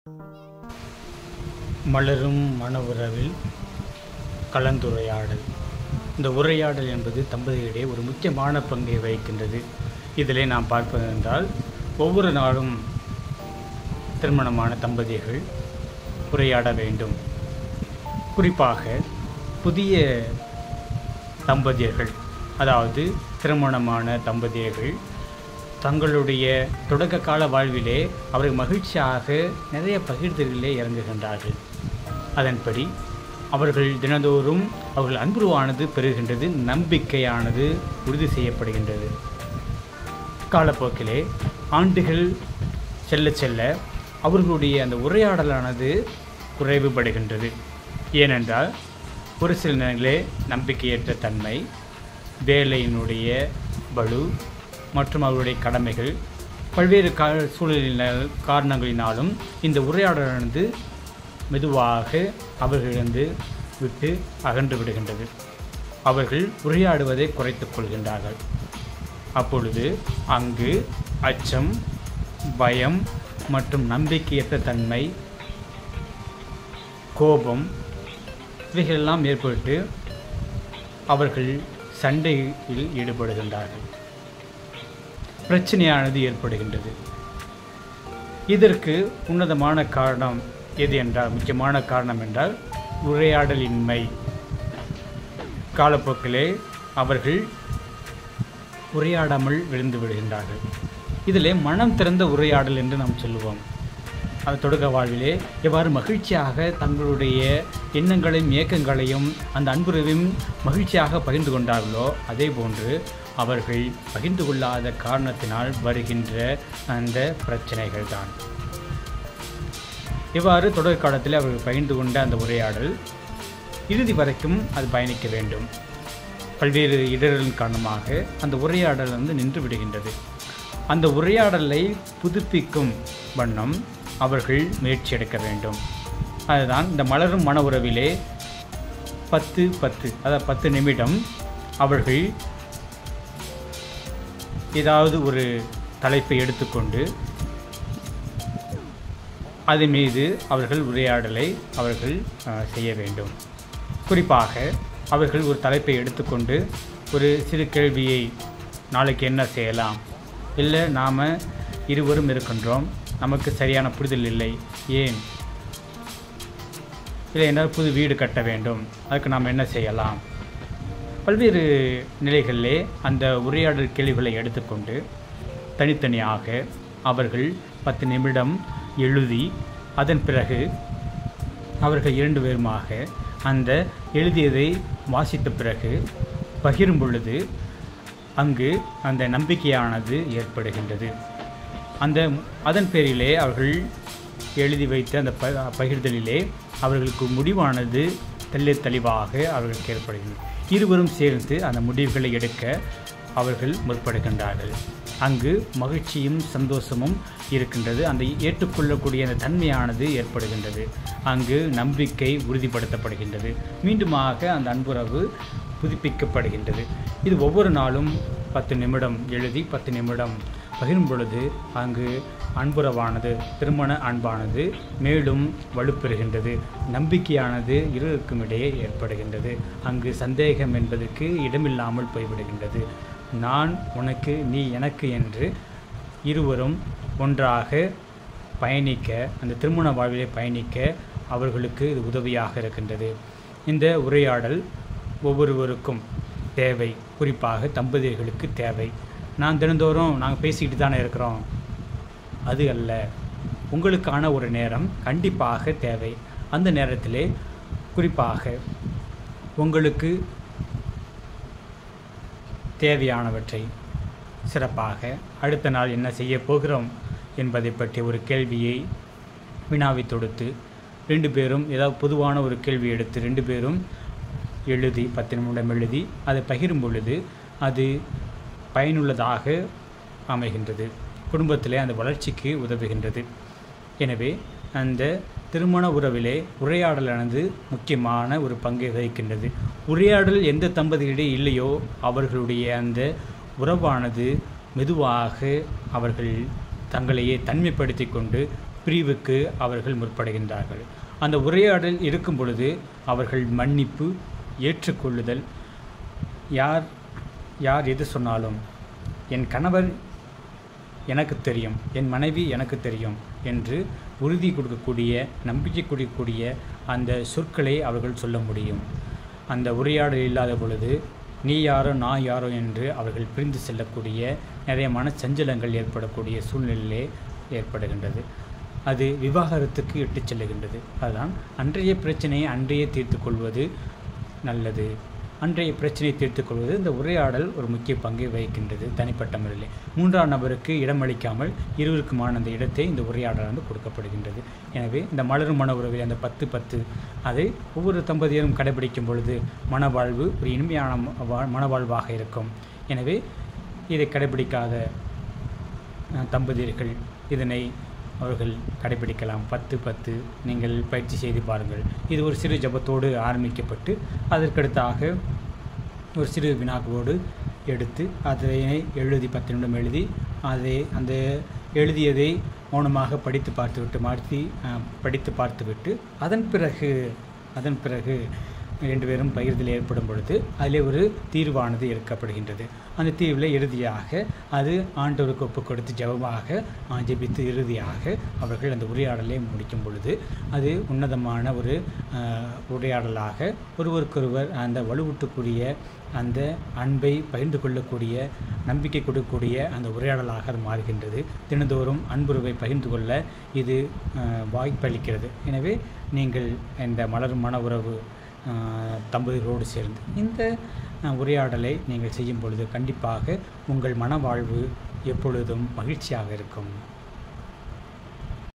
மலரும் மன உறவில் கலந்துரையாடல். இந்த உரையாடல் என்பது தம்பதியிடையே ஒரு முக்கியமான பங்கை வகிக்கின்றது. இதிலே நாம் பார்ப்பதென்றால், ஒவ்வொரு நாளும் திருமணமான தம்பதிகள் உரையாட வேண்டும். குறிப்பாக புதிய தம்பதியர்கள், அதாவது திருமணமான தம்பதியர்கள் தங்களுடைய தொடக்க கால வாழ்விலே அவர்கள் மகிழ்ச்சியாக நிறைய பகிர்தலிலே இறங்குகின்றார்கள். அதன்படி அவர்கள் தினந்தோறும் அவர்கள் அன்புருவானது பெறுகின்றது, நம்பிக்கையானது உறுதி செய்யப்படுகின்றது. காலப்போக்கிலே ஆண்டுகள் செல்ல செல்ல அவர்களுடைய அந்த உரையாடலானது குறைவுபடுகின்றது. ஏனென்றால் ஒரு சில நேரங்களே நம்பிக்கையற்ற தன்மை, வேலையினுடைய பளு மற்றும் அவருடைய கடமைகள், பல்வேறு காரணங்களினாலும் இந்த உரையாடலானது மெதுவாக அவர்களிருந்து விட்டு அகன்று விடுகின்றது. அவர்கள் உரையாடுவதை குறைத்துக் கொள்கின்றார்கள். அப்பொழுது அங்கு அச்சம், பயம் மற்றும் நம்பிக்கையற்ற தன்மை, கோபம் இவைகளெல்லாம் ஏற்பட்டு அவர்கள் சண்டையில் ஈடுபடுகின்றார்கள். பிரச்சனையானது ஏற்படுகின்றது. இதற்கு உன்னதமான காரணம் எது என்றால், முக்கியமான காரணம் என்றால் உரையாடலின்மை. காலப்போக்கிலே அவர்கள் உரையாடாமல் விழுந்து விடுகின்றார்கள். இதிலே மனம் திறந்த உரையாடல் என்று நாம் சொல்லுவோம். அது தொடக்க வாழ்விலே எவ்வாறு மகிழ்ச்சியாக தங்களுடைய எண்ணங்களையும் இயக்கங்களையும் அந்த அன்புறவையும் மகிழ்ச்சியாக பகிர்ந்து கொண்டார்களோ, அதே போன்று அவர்கள் பகிர்ந்து கொள்ளாத காரணத்தினால் வருகின்ற அந்த பிரச்சனைகள் தான். இவ்வாறு தொடக்க காலத்தில் அவர்கள் பகிர்ந்து கொண்ட அந்த உரையாடல் இறுதி வரைக்கும் அது பயணிக்க வேண்டும். பல்வேறு இடர்களின் காரணமாக அந்த உரையாடல் நின்று விடுகின்றது. அந்த உரையாடலை புதுப்பிக்கும் வண்ணம் அவர்கள் முயற்சி எடுக்க வேண்டும். அதுதான் இந்த மலரும் மன உறவிலே 10-10, அதாவது 10 நிமிடம் அவர்கள் ஏதாவது ஒரு தலைப்பை எடுத்துக்கொண்டு அது மீது அவர்கள் உரையாடலை அவர்கள் செய்ய வேண்டும். குறிப்பாக அவர்கள் ஒரு தலைப்பை எடுத்துக்கொண்டு ஒரு சிறு கேள்வியை, நாளைக்கு என்ன செய்யலாம், இல்லை நாம் இருவரும் இருக்கின்றோம், நமக்கு சரியான புரிதல் இல்லை, ஏன் இல்லை என்றால் புது வீடு கட்ட வேண்டும், அதுக்கு நாம் என்ன செய்யலாம், பல்வேறு நிலைகளிலே அந்த உரையாடல் கேள்விகளை எடுத்துக்கொண்டு தனித்தனியாக அவர்கள் 10 நிமிடம் எழுதி, அதன் பிறகு அவர்கள் 2 பேருமாக அந்த எழுதியதை வாசித்த பிறகு பகிரும் பொழுது அங்கு அந்த நம்பிக்கையானது ஏற்படுகின்றது. அதன் பேரிலே அவர்கள் எழுதி வைத்த அந்த பகிர்தலிலே அவர்களுக்கு முடிவானது தெளிவாக அவர்களுக்கு ஏற்படுகின்றது. இருவரும் சேர்ந்து அந்த முடிவுகளை எடுக்க அவர்கள் முற்படுகின்றார்கள். அங்கு மகிழ்ச்சியும் சந்தோஷமும் இருக்கின்றது. அந்த ஏற்றுக்கொள்ளக்கூடிய அந்த தன்மையானது ஏற்படுகின்றது. அங்கு நம்பிக்கை உறுதிப்படுத்தப்படுகின்றது. மீண்டுமாக அந்த அன்புறவு புதுப்பிக்கப்படுகின்றது. இது ஒவ்வொரு நாளும் 10 நிமிடம் எழுதி 10 நிமிடம் பகிரும் பொழுது அங்கு அன்புறவானது, திருமண அன்பானது மேலும் வலுப்பெறுகின்றது. நம்பிக்கையானது இருவருக்கும் இடையே ஏற்படுகின்றது. அங்கு சந்தேகம் என்பதற்கு இடமில்லாமல் போய்விடுகின்றது. நான் உனக்கு, நீ எனக்கு என்று இருவரும் ஒன்றாக பயணிக்க, அந்த திருமண வாழ்விலே பயணிக்க அவர்களுக்கு இது உதவியாக இருக்கின்றது. இந்த உரையாடல் ஒவ்வொருவருக்கும் தேவை, குறிப்பாக தம்பதியர்களுக்கு தேவை. நான் தினந்தோறும் நாங்கள் பேசிக்கிட்டு தானே இருக்கிறோம், அது அல்ல. உங்களுக்கான ஒரு நேரம் கண்டிப்பாக தேவை. அந்த நேரத்திலே குறிப்பாக உங்களுக்கு தேவையானவற்றை சிறப்பாக அடுத்த நாள் என்ன செய்ய போகிறோம் என்பதை பற்றி ஒரு கேள்வியை வினாவை தொடுத்து 2 பேரும் ஏதாவது பொதுவான ஒரு கேள்வி எடுத்து 2 பேரும் எழுதி 10 நிமிடம் எழுதி அதை பகிரும் பொழுது அது பயனுள்ளதாக அமைகின்றது. குடும்பத்திலே அந்த வளர்ச்சிக்கு உதவுகின்றது. எனவே அந்த திருமண உறவிலே உரையாடலானது முக்கியமான ஒரு பங்கை வகிக்கின்றது. உரையாடல் எந்த தம்பதியிடையே இல்லையோ அவர்களுடைய அந்த உறவானது மெதுவாக அவர்கள் தங்களையே தனிமைப்படுத்தி கொண்டு பிரிவுக்கு அவர்கள் முற்படுகின்றார்கள். அந்த உரையாடல் இருக்கும் பொழுது அவர்கள் மன்னிப்பு, ஏற்றுக்கொள்ளுதல், யார் யார் எது சொன்னாலும் என் கணவர் எனக்கு தெரியும், என் மனைவி எனக்கு தெரியும் என்று உறுதி கொடுக்கக்கூடிய, நம்பிக்கை கொடுக்கக்கூடிய அந்த சொற்களை அவர்கள் சொல்ல முடியும். அந்த உரையாடல் இல்லாத பொழுது நீ யாரோ நான் யாரோ என்று அவர்கள் பிரிந்து செல்லக்கூடிய நிறைய மனச்சஞ்சலங்கள் ஏற்படக்கூடிய சூழ்நிலையிலே ஏற்படுகின்றது. அது விவாகரத்துக்கு இட்டுச் செல்லுகின்றது. அதுதான் அன்றைய பிரச்சனையை அன்றைய தீர்த்து கொள்வது நல்லது. அன்றைய பிரச்சனையை தீர்த்து கொள்வது இந்த உரையாடல் ஒரு முக்கிய பங்கை வகிக்கின்றது தனிப்பட்ட முறையில். மூன்றாம் நபருக்கு இடமளிக்காமல் இருவருக்குமான அந்த இடத்தை இந்த உரையாடல் கொடுக்கப்படுகின்றது. எனவே இந்த மலரும் மன உறவில் அந்த 10-10 அதை ஒவ்வொரு தம்பதியரும் கடைபிடிக்கும் பொழுது மனவாழ்வு ஒரு இனிமையான மனவாழ்வாக இருக்கும். எனவே இதை கடைபிடிக்காத தம்பதியர்கள் இதனை அவர்கள் கடைபிடிக்கலாம். 10-10 நீங்கள் பயிற்சி செய்து பாருங்கள். இது ஒரு சிறு ஜபத்தோடு ஆரம்பிக்கப்பட்டு அதற்கடுத்தாக ஒரு சிறு வினாக்களோடு எடுத்து அதை எழுதி 10 நிமிடம் எழுதி அந்த எழுதியதை மௌனமாக படித்து பார்த்துவிட்டு அதன் பிறகு 2 பேரும் பகிர்தல் ஏற்படும் பொழுது அதிலே ஒரு தீர்வானது எடுக்கப்படுகின்றது. அந்த தீர்வில் இறுதியாக அது ஆண்டவருக்கு ஒப்பு கொடுத்து ஜெபித்து இறுதியாக அவர்கள் அந்த உரையாடலை முடிக்கும் பொழுது அது உன்னதமான ஒரு உரையாடலாக ஒருவருக்கொருவர் அந்த வலுவூட்டக்கூடிய அந்த அன்பை பகிர்ந்து கொள்ளக்கூடிய, நம்பிக்கை கொடுக்கக்கூடிய அந்த உரையாடலாக அது மாறுகின்றது. தினந்தோறும் அன்புறவை பகிர்ந்து கொள்ள இது வாய்ப்பளிக்கிறது. எனவே நீங்கள் இந்த மலரும் மன உறவு தம்பதிகளோடு சேர்ந்து இந்த உரையாடலை நீங்கள் செய்யும் பொழுது கண்டிப்பாக உங்கள் மனவாழ்வு எப்பொழுதும் மகிழ்ச்சியாக இருக்கும்.